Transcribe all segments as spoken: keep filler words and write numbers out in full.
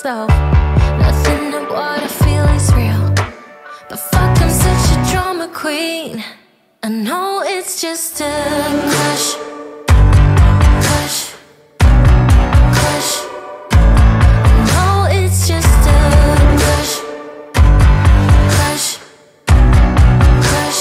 myself. Nothing of what I feel is real, but fuck, I'm such a drama queen. I know it's just a crush, crush, crush. I know it's just a crush, crush, crush.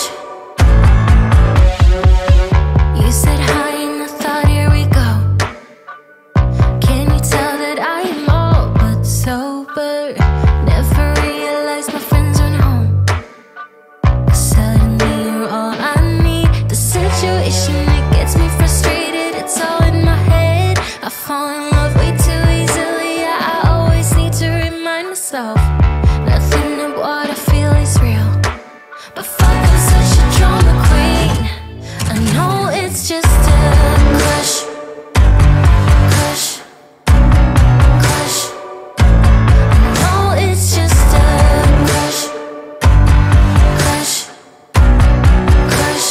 You said hi and I thought, here we go. Can you tell that I am all but sober? Never realized my friends went home. Suddenly you're all I need. The situation, it gets me frustrated. It's all in my head. I fall in love way too easily. I always need to remind myself, nothing of what I feel is real, but fuck, I'm such a drama queen. I know it's just a crush, crush, crush. I know it's just a crush, crush, crush.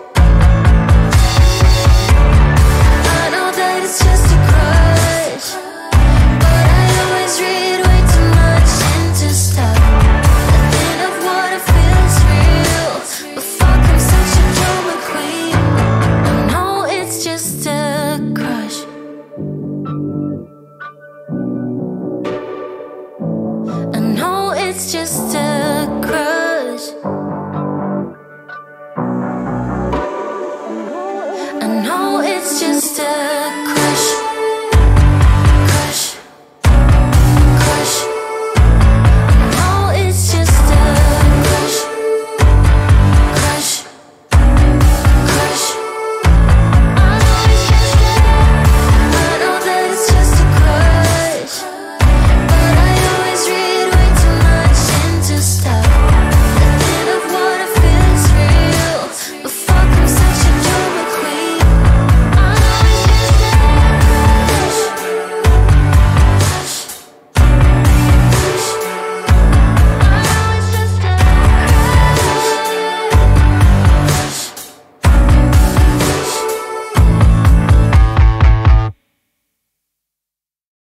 I know that it's just a crush, but I always read way too much into stuff. Nothing of what I feel is real, but fuck, I'm such a drama queen. I know it's just a crush. I know it's just a